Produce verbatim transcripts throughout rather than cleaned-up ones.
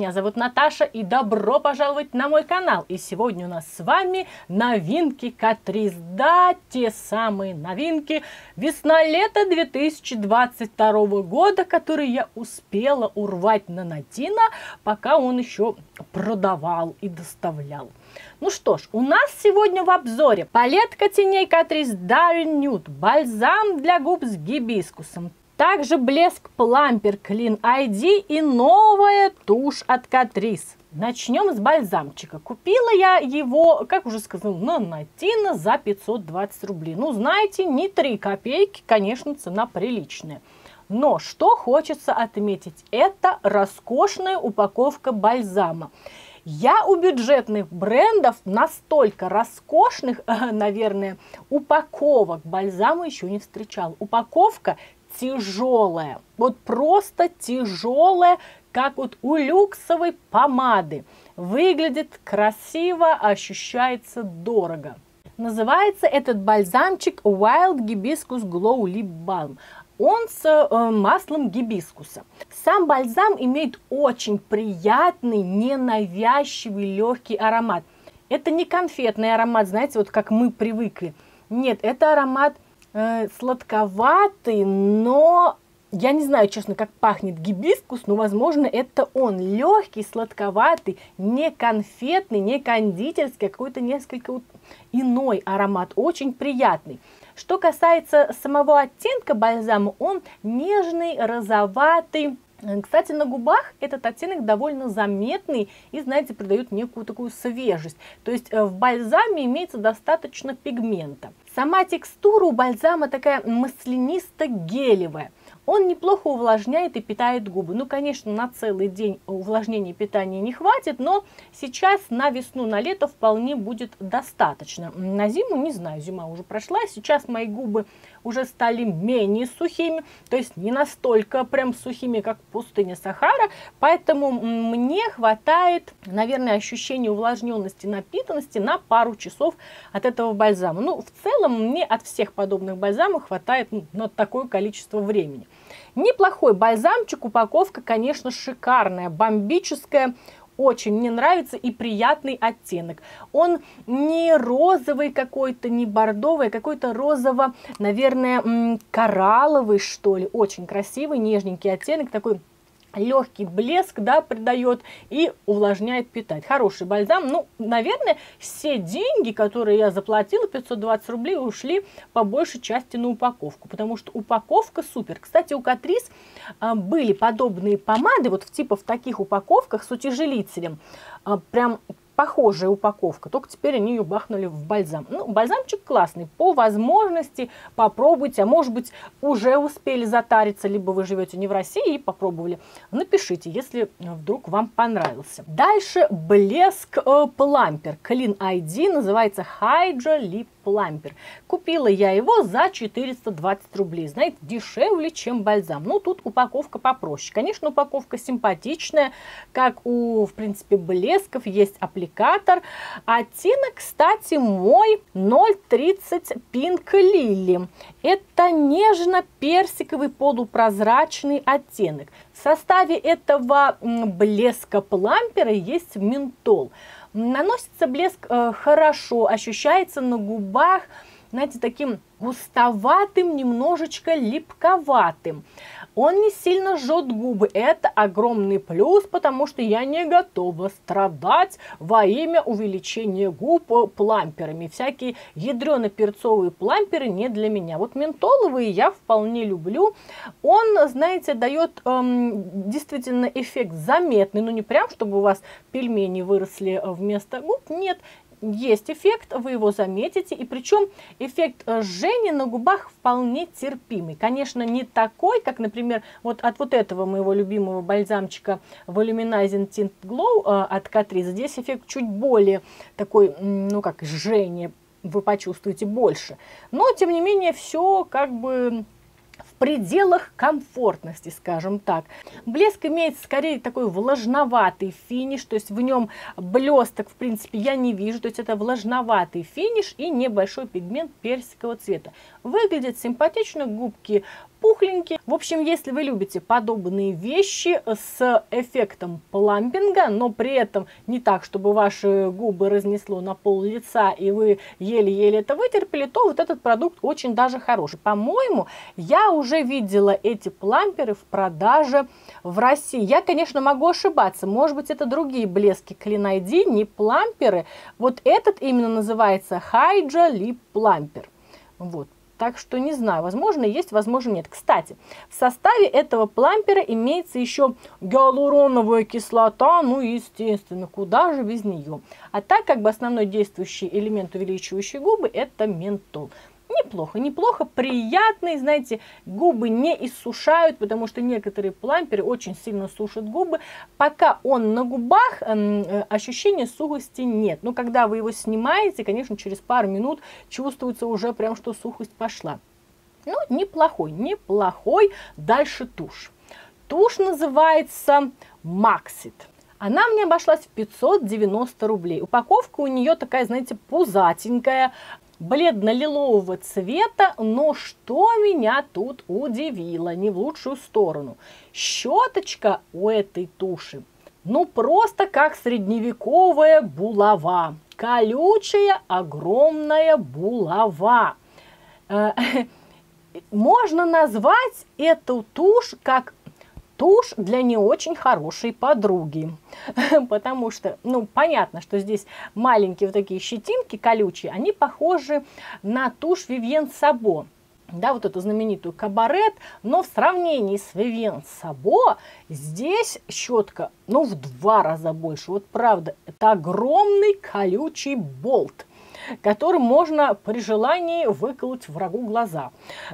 меня зовут Наташа и добро пожаловать на мой канал. И сегодня у нас с вами новинки Катрис. Да, те самые новинки весна-лето две тысячи двадцать второго года, которые я успела урвать на Натина, пока он еще продавал и доставлял. Ну что ж, у нас сегодня в обзоре палетка теней Катрис Daring Nude, бальзам для губ с гибискусом. Также блеск Plumper Clean ай ди и новая тушь от Катрис. Начнем с бальзамчика. Купила я его, как уже сказал, на Натина за пятьсот двадцать рублей. Ну, знаете, не три копейки, конечно, цена приличная. Но что хочется отметить, это роскошная упаковка бальзама. Я у бюджетных брендов настолько роскошных, наверное, упаковок бальзама еще не встречала. Упаковка тяжелая, вот просто тяжелая, как вот у люксовой помады. Выглядит красиво, ощущается дорого. Называется этот бальзамчик Wild Hibiscus Glow Lip Balm. Он с э, маслом гибискуса. Сам бальзам имеет очень приятный, ненавязчивый, легкий аромат. Это не конфетный аромат, знаете, вот как мы привыкли. Нет, это аромат э, сладковатый, но я не знаю, честно, как пахнет гибискус, но, возможно, это он. Легкий, сладковатый, не конфетный, не кондитерский, а какой-то несколько вот иной аромат, очень приятный. Что касается самого оттенка бальзама, он нежный, розоватый. Кстати, на губах этот оттенок довольно заметный и, знаете, придает некую такую свежесть. То есть в бальзаме имеется достаточно пигмента. Сама текстура у бальзама такая маслянисто-гелевая. Он неплохо увлажняет и питает губы. Ну, конечно, на целый день увлажнения и питания не хватит, но сейчас на весну, на лето вполне будет достаточно. На зиму, не знаю, зима уже прошла, сейчас мои губы уже стали менее сухими, то есть не настолько прям сухими, как пустыня Сахара, поэтому мне хватает, наверное, ощущения увлажненности, напитанности на пару часов от этого бальзама. Ну, в целом, мне от всех подобных бальзамов хватает ну, на такое количество времени. Неплохой бальзамчик, упаковка, конечно, шикарная, бомбическая. Очень мне нравится и приятный оттенок. Он не розовый какой-то, не бордовый, а какой-то розово, наверное, коралловый, что ли. Очень красивый, нежненький оттенок, такой легкий блеск, да, придает и увлажняет, питать. Хороший бальзам. Ну, наверное, все деньги, которые я заплатила, пятьсот двадцать рублей, ушли по большей части на упаковку, потому что упаковка супер. Кстати, у Катрис а, были подобные помады, вот в типа в таких упаковках с утяжелителем, а, прям похожая упаковка, только теперь они ее бахнули в бальзам. Ну, бальзамчик классный, по возможности попробуйте, а может быть уже успели затариться, либо вы живете не в России и попробовали. Напишите, если вдруг вам понравился. Дальше блеск э, Plumper Clean ай ди, называется Hydra Lip Plumper. Купила я его за четыреста двадцать рублей, знаете, дешевле, чем бальзам. Ну, тут упаковка попроще. Конечно, упаковка симпатичная, как у, в принципе, блесков, есть аппликатор. Оттенок, кстати, мой ноль тридцать Pink Lily. Это нежно-персиковый полупрозрачный оттенок. В составе этого блеска Плампера есть ментол. Наносится блеск э, хорошо, ощущается на губах, знаете, таким густоватым, немножечко липковатым. Он не сильно жжет губы. Это огромный плюс, потому что я не готова страдать во имя увеличения губ пламперами. Всякие ядрено-перцовые пламперы не для меня. Вот ментоловые я вполне люблю. Он, знаете, дает эм, действительно эффект заметный. Ну, не прям, чтобы у вас пельмени выросли вместо губ. Нет. Есть эффект, вы его заметите, и причем эффект жжения на губах вполне терпимый. Конечно, не такой, как, например, вот от вот этого моего любимого бальзамчика Volumizing Tint Glow от Катрис. Здесь эффект чуть более такой, ну как, жжение вы почувствуете больше. Но, тем не менее, все как бы в пределах комфортности, скажем так. Блеск имеет скорее такой влажноватый финиш, то есть в нем блесток, в принципе, я не вижу, то есть это влажноватый финиш и небольшой пигмент персикового цвета. Выглядит симпатично, губки пухленькие. В общем, если вы любите подобные вещи с эффектом плампинга, но при этом не так, чтобы ваши губы разнесло на пол лица и вы еле-еле это вытерпели, то вот этот продукт очень даже хороший. По-моему, я уже видела эти пламперы в продаже в России. Я, конечно, могу ошибаться. Может быть, это другие блески Clean ай ди, не пламперы. Вот этот именно называется Hydra Lip Plumper. Вот. Так что не знаю, возможно есть, возможно нет. Кстати, в составе этого плампера имеется еще гиалуроновая кислота, ну естественно, куда же без нее. А так как бы основной действующий элемент, увеличивающий губы, это ментол. Неплохо, неплохо, приятный, знаете, губы не иссушают, потому что некоторые пламперы очень сильно сушат губы. Пока он на губах, э, ощущения сухости нет. Но когда вы его снимаете, конечно, через пару минут чувствуется уже прям, что сухость пошла. Ну, неплохой, неплохой. Дальше тушь. Тушь называется Maxit. Она мне обошлась в пятьсот девяносто рублей. Упаковка у нее такая, знаете, пузатенькая, бледно-лилового цвета, но что меня тут удивило, не в лучшую сторону. Щеточка у этой туши, ну просто как средневековая булава. Колючая, огромная булава. Можно назвать эту тушь как тушь для не очень хорошей подруги, потому что, ну, понятно, что здесь маленькие вот такие щетинки колючие, они похожи на тушь Vivienne Sabo, да, вот эту знаменитую Кабарет, но в сравнении с Vivienne Sabo здесь щетка, ну, в два раза больше, вот правда, это огромный колючий болт, которым можно при желании выколоть врагу глаза.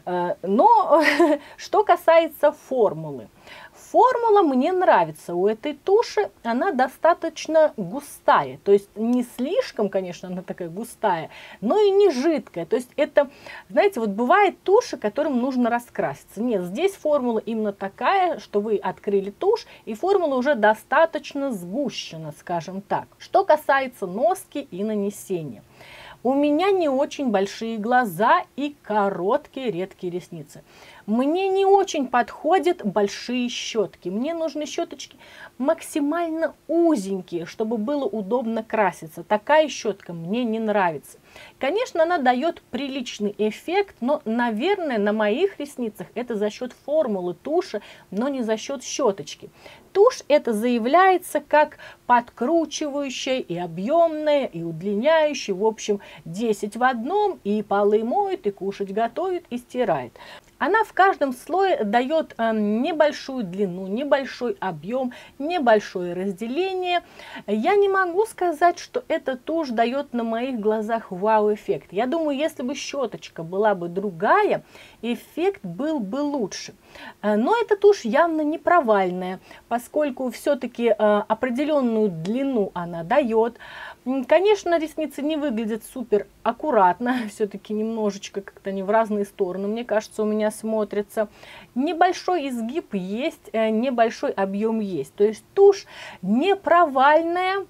Но что касается формулы. Формула мне нравится у этой туши, она достаточно густая, то есть не слишком, конечно, она такая густая, но и не жидкая. То есть это, знаете, вот бывает туши, которым нужно раскраситься. Нет, здесь формула именно такая, что вы открыли тушь, и формула уже достаточно сгущена, скажем так. Что касается носки и нанесения. У меня не очень большие глаза и короткие редкие ресницы. Мне не очень подходят большие щетки. Мне нужны щеточки максимально узенькие, чтобы было удобно краситься. Такая щетка мне не нравится. Конечно, она дает приличный эффект, но, наверное, на моих ресницах это за счет формулы туши, но не за счет щеточки. Тушь это заявляется как подкручивающая и объемная, и удлиняющая, в общем, десять в одном, и полы моет, и кушать готовит, и стирает. Она в каждом слое дает э, небольшую длину, небольшой объем, небольшое разделение. Я не могу сказать, что эта тушь дает на моих глазах вау-эффект. Я думаю, если бы щеточка была бы другая, эффект был бы лучше. Но эта тушь явно не провальная, поскольку все-таки э, определенную длину она дает. Конечно, ресницы не выглядят супер аккуратно, все-таки немножечко как-то они в разные стороны, мне кажется, у меня смотрятся. Небольшой изгиб есть, небольшой объем есть. То есть тушь не провальная,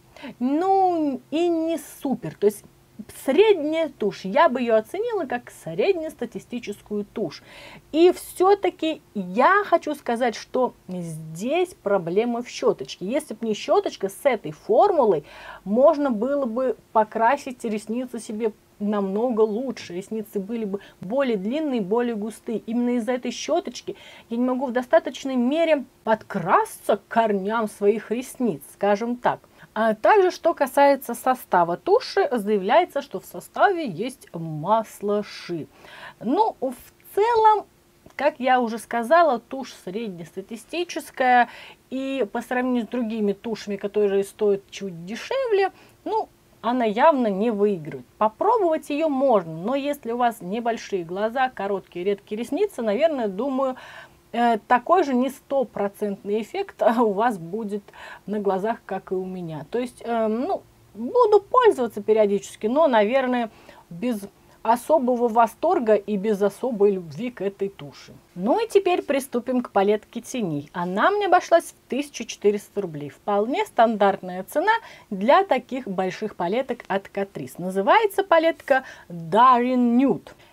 ну и не супер. То есть средняя тушь. Я бы ее оценила как среднестатистическую тушь. И все-таки я хочу сказать, что здесь проблема в щеточке. Если бы не щеточка, с этой формулой можно было бы покрасить ресницы себе намного лучше. Ресницы были бы более длинные, более густые. Именно из-за этой щеточки я не могу в достаточной мере подкрасться к корням своих ресниц, скажем так. А также, что касается состава туши, заявляется, что в составе есть масло ши. Ну, в целом, как я уже сказала, тушь среднестатистическая, и по сравнению с другими тушами, которые стоят чуть дешевле, ну, она явно не выигрывает. Попробовать ее можно, но если у вас небольшие глаза, короткие, редкие ресницы, наверное, думаю, такой же не стопроцентный эффект у вас будет на глазах, как и у меня. То есть, э, ну, буду пользоваться периодически, но, наверное, без особого восторга и без особой любви к этой туши. Ну и теперь приступим к палетке теней. Она мне обошлась в тысячу четыреста рублей. Вполне стандартная цена для таких больших палеток от Catrice. Называется палетка Daring Nude.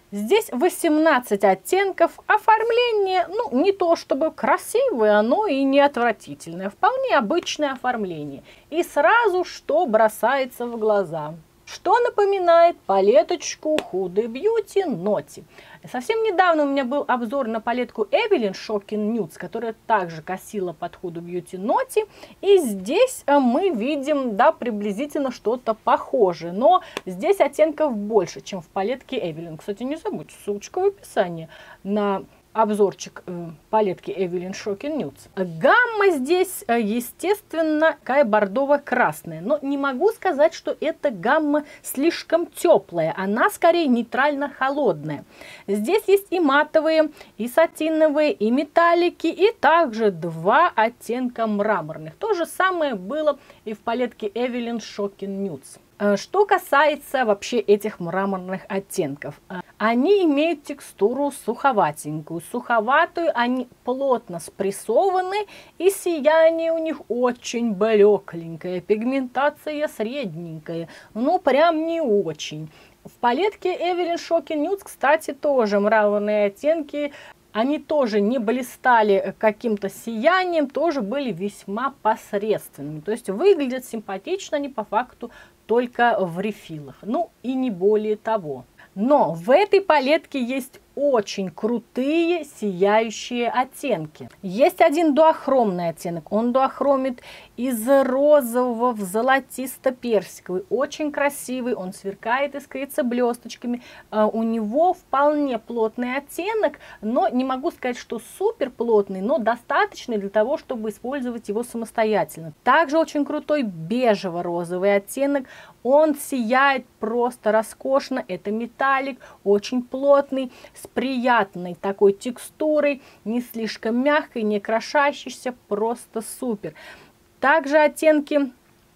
Здесь восемнадцать оттенков. Оформление, ну, не то чтобы красивое, но и не отвратительное. Вполне обычное оформление. И сразу что бросается в глаза? Что напоминает палеточку Huda Beauty Naughty. Совсем недавно у меня был обзор на палетку Evelyn Shocking Nudes, которая также косила под Huda Beauty Naughty. И здесь мы видим, да, приблизительно что-то похожее. Но здесь оттенков больше, чем в палетке Evelyn. Кстати, не забудьте, ссылочка в описании на обзорчик э, палетки Evelyn Shocking Nudes. Гамма здесь, э, естественно, такая бордово-красная. Но не могу сказать, что эта гамма слишком теплая. Она скорее нейтрально-холодная. Здесь есть и матовые, и сатиновые, и металлики, и также два оттенка мраморных. То же самое было и в палетке Evelyn Shocking Nudes. Что касается вообще этих мраморных оттенков, они имеют текстуру суховатенькую. Суховатую, они плотно спрессованы, и сияние у них очень блекленькое, пигментация средненькая, ну прям не очень. В палетке Evelyn Shocking Nudes, кстати, тоже мраморные оттенки. Они тоже не блистали каким-то сиянием, тоже были весьма посредственными. То есть выглядят симпатично они по факту только в рефилах. Ну и не более того. Но в этой палетке есть очень крутые сияющие оттенки. Есть один дуохромный оттенок. Он дуохромит из розового в золотисто-персиковый. Очень красивый. Он сверкает, искрится блесточками. У него вполне плотный оттенок, но не могу сказать, что супер плотный, но достаточный для того, чтобы использовать его самостоятельно. Также очень крутой бежево-розовый оттенок. Он сияет просто роскошно. Это металлик, очень плотный, с приятной такой текстурой, не слишком мягкой, не крошащейся, просто супер. Также оттенки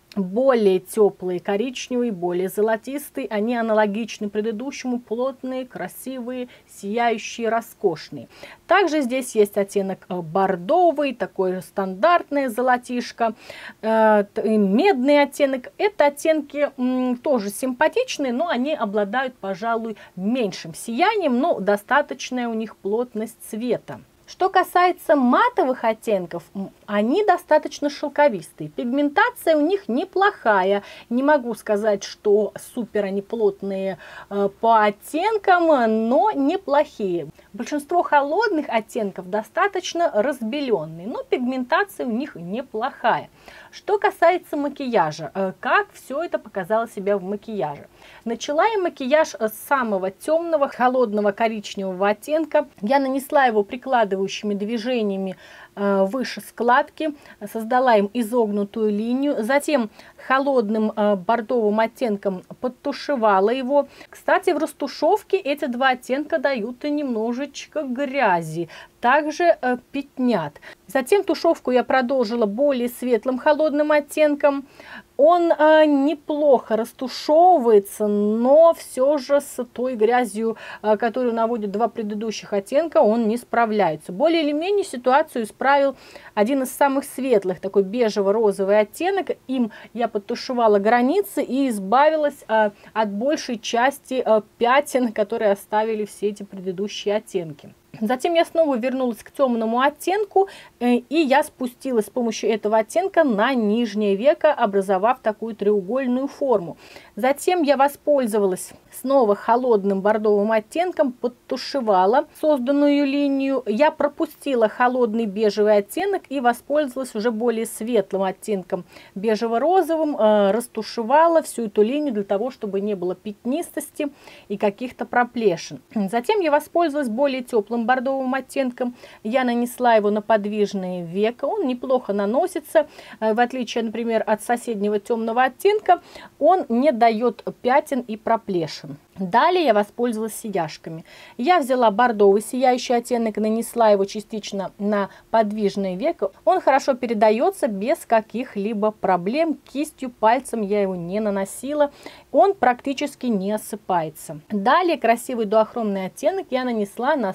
более теплые, коричневые, более золотистые, они аналогичны предыдущему, плотные, красивые, сияющие, роскошные. Также здесь есть оттенок бордовый, такой стандартное золотишко, э, медный оттенок. Это оттенки м, тоже симпатичные, но они обладают, пожалуй, меньшим сиянием, но достаточная у них плотность цвета. Что касается матовых оттенков, они достаточно шелковистые. Пигментация у них неплохая. Не могу сказать, что супер они плотные э, по оттенкам, но неплохие. Большинство холодных оттенков достаточно разбеленные, но пигментация у них неплохая. Что касается макияжа, э, как все это показало себя в макияже. Начала я макияж с самого темного, холодного коричневого оттенка. Я нанесла его прикладывающими движениями э, выше складки, создала им изогнутую линию, затем холодным э, бордовым оттенком подтушевала его. Кстати, в растушевке эти два оттенка дают и немножечко грязи, также э, пятнят. Затем тушевку я продолжила более светлым холодным оттенком. Он э, неплохо растушевывается, но все же с той грязью, э, которую наводят два предыдущих оттенка, он не справляется. Более или менее ситуацию исправил один из самых светлых, такой бежево-розовый оттенок. Им я подтушевала границы и избавилась э, от большей части э, пятен, которые оставили все эти предыдущие оттенки. Затем я снова вернулась к темному оттенку, э, и я спустилась с помощью этого оттенка на нижнее веко, образовав такую треугольную форму. Затем я воспользовалась снова холодным бордовым оттенком, подтушевала созданную линию. Я пропустила холодный бежевый оттенок и воспользовалась уже более светлым оттенком бежево-розовым, э, растушевала всю эту линию для того, чтобы не было пятнистости и каких-то проплешин. Затем я воспользовалась более теплым бордовым оттенком. Я нанесла его на подвижное веко. Он неплохо наносится, в отличие, например, от соседнего темного оттенка. Он не дает пятен и проплешин. Далее я воспользовалась сияшками. Я взяла бордовый сияющий оттенок, нанесла его частично на подвижное веко. Он хорошо передается без каких-либо проблем. Кистью, пальцем я его не наносила. Он практически не осыпается. Далее красивый дуохромный оттенок я нанесла на оставшуюся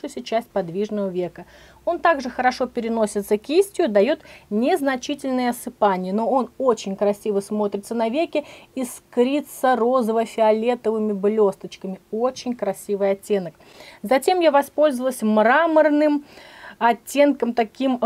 оставшуюся часть подвижного века. Он также хорошо переносится кистью, дает незначительное осыпание, но он очень красиво смотрится на веке, искрится розово-фиолетовыми блесточками. Очень красивый оттенок. Затем я воспользовалась мраморным оттенком, таким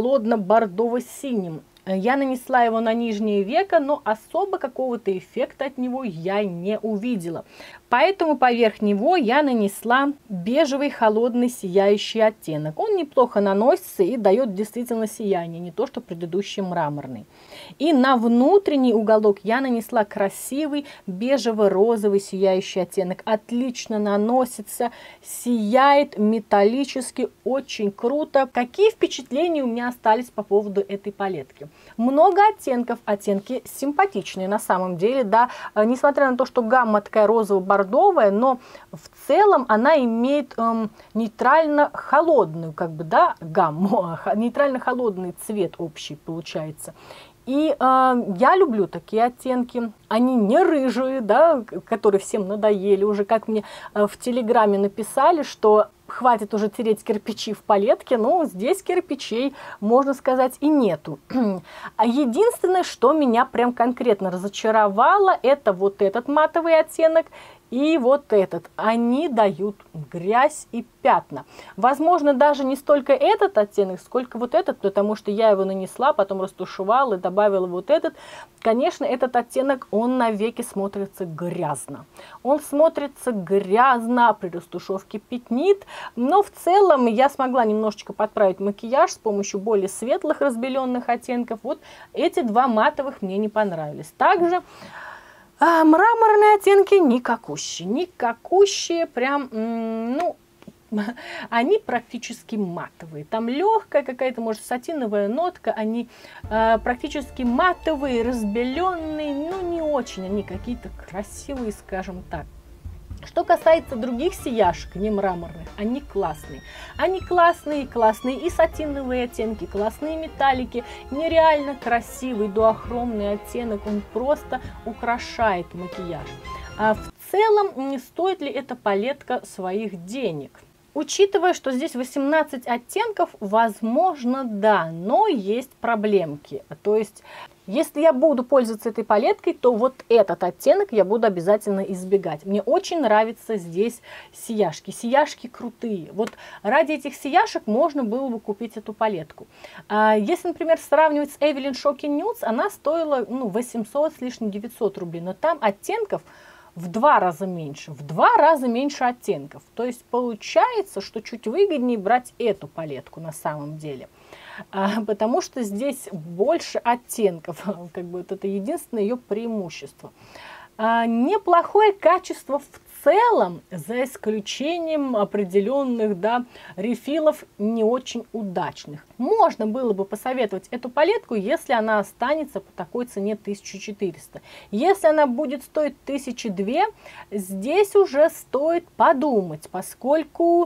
холодно-бордово-синим. Я нанесла его на нижнее веко, но особо какого-то эффекта от него я не увидела. Поэтому поверх него я нанесла бежевый холодный сияющий оттенок. Он неплохо наносится и дает действительно сияние, не то что предыдущий мраморный. И на внутренний уголок я нанесла красивый бежево-розовый сияющий оттенок. Отлично наносится, сияет металлически, очень круто. Какие впечатления у меня остались по поводу этой палетки? Много оттенков, оттенки симпатичные на самом деле, да, несмотря на то, что гамма такая розово-бордовая, но в целом она имеет эм, нейтрально-холодную, как бы, да, гамму, нейтрально-холодный цвет общий получается. И э, я люблю такие оттенки, они не рыжие, да, которые всем надоели, уже как мне э, в Телеграме написали, что хватит уже тереть кирпичи в палетке, но здесь кирпичей, можно сказать, и нету. А единственное, что меня прям конкретно разочаровало, это вот этот матовый оттенок и вот этот. Они дают грязь и пятна. Возможно, даже не столько этот оттенок, сколько вот этот, потому что я его нанесла, потом растушевала и добавила вот этот. Конечно, этот оттенок, он навеки смотрится грязно. Он смотрится грязно, при растушевке пятнит, но в целом я смогла немножечко подправить макияж с помощью более светлых разбеленных оттенков. Вот эти два матовых мне не понравились. Также а, мраморные оттенки никакущие, никакущие, прям, ну, они практически матовые. Там легкая какая-то, может, сатиновая нотка, они э, практически матовые, разбеленные, но не очень, они какие-то красивые, скажем так. Что касается других сияшек, не мраморных, они классные. Они классные, классные и сатиновые оттенки, классные металлики, нереально красивый дуохромный оттенок, он просто украшает макияж. А в целом, не стоит ли эта палетка своих денег? Учитывая, что здесь восемнадцать оттенков, возможно, да, но есть проблемки. То есть, если я буду пользоваться этой палеткой, то вот этот оттенок я буду обязательно избегать. Мне очень нравятся здесь сияшки. Сияшки крутые. Вот ради этих сияшек можно было бы купить эту палетку. Если, например, сравнивать с Evelyn Shocking Nudes, она стоила ну, восемьсот с лишним, девятьсот рублей. Но там оттенков в два раза меньше, в два раза меньше оттенков. То есть получается, что чуть выгоднее брать эту палетку на самом деле. А, потому что здесь больше оттенков. Как бы вот это единственное ее преимущество. А, неплохое качество в целом, за исключением определенных, да, рефилов не очень удачных. Можно было бы посоветовать эту палетку, если она останется по такой цене тысяча четыреста. Если она будет стоить тысячу две, здесь уже стоит подумать, поскольку,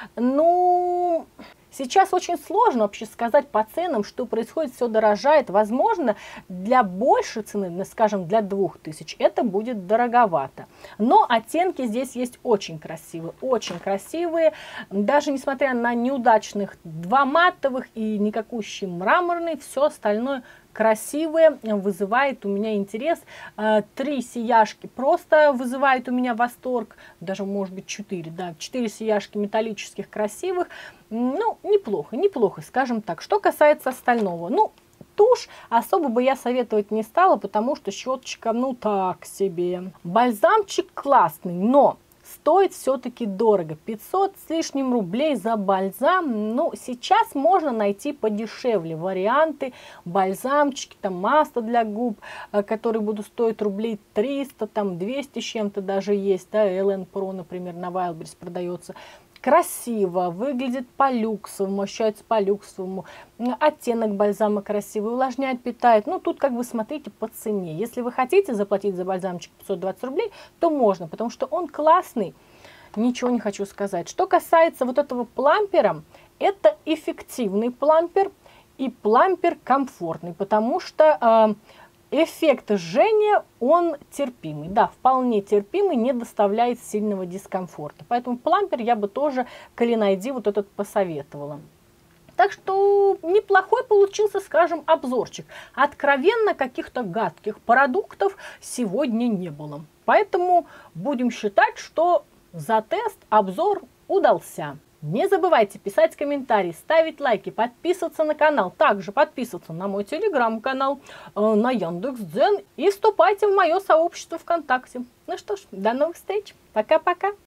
ну... Сейчас очень сложно вообще сказать по ценам, что происходит, все дорожает. Возможно, для большей цены, скажем, для двух тысяч, это будет дороговато. Но оттенки здесь есть очень красивые, очень красивые. Даже несмотря на неудачных два матовых и никакущий мраморный, все остальное красивые, вызывает у меня интерес. Три сияшки просто вызывает у меня восторг, даже может быть четыре, да, четыре сияшки металлических красивых. Ну, неплохо, неплохо, скажем так. Что касается остального, ну, тушь особо бы я советовать не стала, потому что щеточка, ну, так себе. Бальзамчик классный, но стоит все-таки дорого. пятьсот с лишним рублей за бальзам. Ну, сейчас можно найти подешевле варианты. Бальзамчики, там масло для губ, которые будут стоить рублей триста, там двести с чем-то даже есть. Да, эл эн про, например, на Wildberries продается. Красиво, выглядит по-люксовому, ощущается по-люксовому. Оттенок бальзама красивый, увлажняет, питает. Ну, тут как бы смотрите по цене. Если вы хотите заплатить за бальзамчик пятьсот двадцать рублей, то можно, потому что он классный. Ничего не хочу сказать. Что касается вот этого плампера, это эффективный плампер и плампер комфортный, потому что... Э, эффект жжения, он терпимый. Да, вполне терпимый, не доставляет сильного дискомфорта. Поэтому плампер я бы тоже Колин ай ди вот этот посоветовала. Так что неплохой получился, скажем, обзорчик. Откровенно каких-то гадких продуктов сегодня не было. Поэтому будем считать, что за тест обзор удался. Не забывайте писать комментарии, ставить лайки, подписываться на канал. Также подписываться на мой телеграм-канал, э, на Яндекс.Дзен и вступайте в мое сообщество ВКонтакте. Ну что ж, до новых встреч. Пока-пока.